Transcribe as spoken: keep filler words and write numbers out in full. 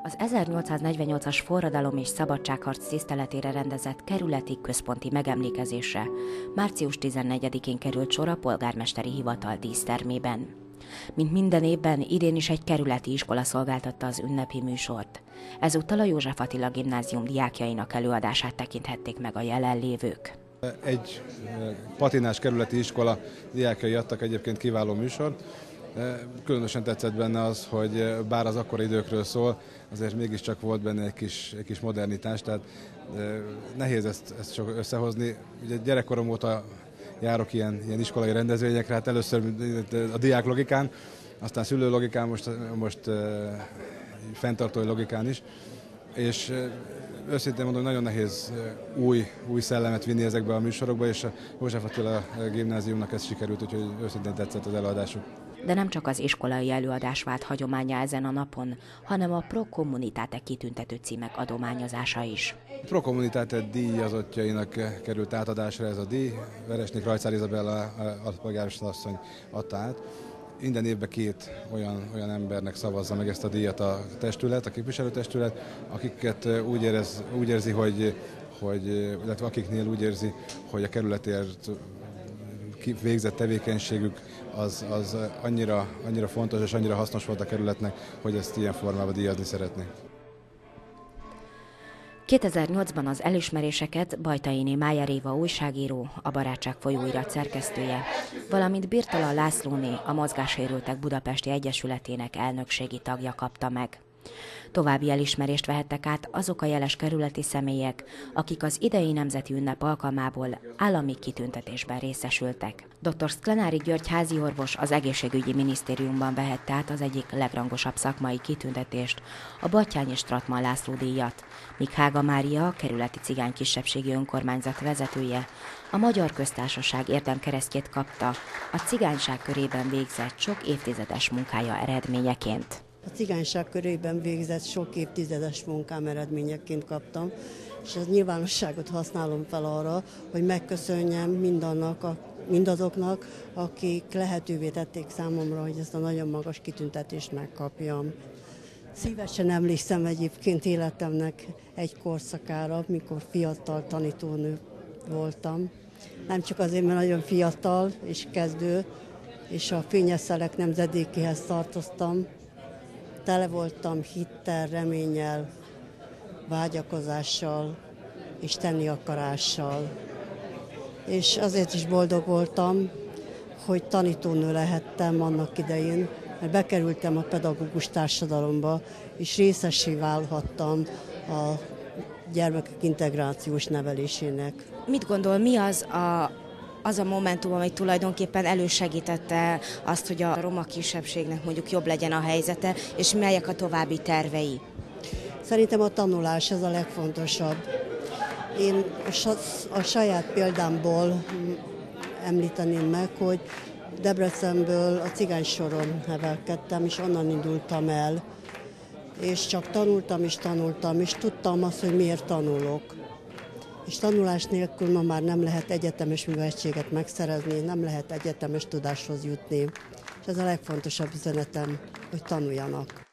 Az ezernyolcszáznegyvennyolcas forradalom és szabadságharc tiszteletére rendezett kerületi központi megemlékezésre március tizennegyedikén került sor a polgármesteri hivatal dísztermében. Mint minden évben, idén is egy kerületi iskola szolgáltatta az ünnepi műsort. Ezúttal a József Attila Gimnázium diákjainak előadását tekinthették meg a jelenlévők. Egy patinás kerületi iskola diákjai adtak egyébként kiváló műsort. Különösen tetszett benne az, hogy bár az akkori időkről szól, azért mégiscsak volt benne egy kis, egy kis modernitás, tehát nehéz ezt, ezt csak összehozni. Ugye gyerekkorom óta járok ilyen, ilyen iskolai rendezvényekre, hát először a diák logikán, aztán szülő logikán, most, most fenntartói logikán is, és őszintén mondom, nagyon nehéz új, új szellemet vinni ezekbe a műsorokba, és a József Attila Gimnáziumnak ez sikerült, úgyhogy őszintén tetszett az előadásuk. De nem csak az iskolai előadás vált hagyománnyá ezen a napon, hanem a Pro Communitate kitüntető címek adományozása is. A Pro Communitate díjazottjainak került átadásra ez a díj. Veresnik Rajcár Izabella alpolgármesterasszony adta át. Minden évben két olyan, olyan embernek szavazza meg ezt a díjat a testület, a képviselőtestület, akiket úgy, érez, úgy érzi, hogy, hogy, illetve akiknél úgy érzi, hogy a kerületért végzett tevékenységük az, az annyira, annyira fontos és annyira hasznos volt a kerületnek, hogy ezt ilyen formában díjazni szeretnék. kétezer-nyolcban az elismeréseket Bajtainé Májer Éva újságíró, a Barátság folyóirat szerkesztője, valamint Birtala Lászlóné, a Mozgássérültek Budapesti Egyesületének elnökségi tagja kapta meg. További elismerést vehettek át azok a jeles kerületi személyek, akik az idei nemzeti ünnep alkalmából állami kitüntetésben részesültek. dr. Szklenári György háziorvos az egészségügyi minisztériumban vehette át az egyik legrangosabb szakmai kitüntetést, a Batthyány és Stratman László díjat, míg Hága Mária, a kerületi cigány kisebbségi önkormányzat vezetője, a Magyar Köztársaság érdemkeresztjét kapta a cigányság körében végzett sok évtizedes munkája eredményeként. A cigányság körében végzett sok évtizedes munkám eredményeként kaptam, és az nyilvánosságot használom fel arra, hogy megköszönjem mindannak a, mindazoknak, akik lehetővé tették számomra, hogy ezt a nagyon magas kitüntetést megkapjam. Szívesen emlékszem egyébként életemnek egy korszakára, mikor fiatal tanítónő voltam. Nem csak azért, mert nagyon fiatal és kezdő, és a fényes szelek nemzedékéhez tartoztam. Tele voltam hittel, reménnyel, vágyakozással és tenni akarással. És azért is boldog voltam, hogy tanítónő lehettem annak idején, mert bekerültem a pedagógus társadalomba, és részessé válhattam a gyermekek integrációs nevelésének. Mit gondol, mi az a az a momentum, amely tulajdonképpen elősegítette azt, hogy a roma kisebbségnek mondjuk jobb legyen a helyzete, és melyek a további tervei? Szerintem a tanulás ez a legfontosabb. Én a saját példámból említeném meg, hogy Debrecenből a cigánysoron nevelkedtem, és onnan indultam el. És csak tanultam és tanultam, és tudtam azt, hogy miért tanulok. És tanulás nélkül ma már nem lehet egyetemes műveltséget megszerezni, nem lehet egyetemes tudáshoz jutni. És ez a legfontosabb üzenetem, hogy tanuljanak.